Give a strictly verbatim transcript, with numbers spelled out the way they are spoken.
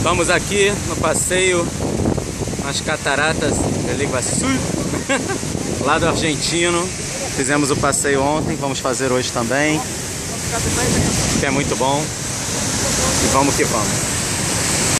Estamos aqui no passeio nas cataratas do Iguaçu, lá do argentino. Fizemos o passeio ontem, vamos fazer hoje também, que é muito bom. E vamos que vamos.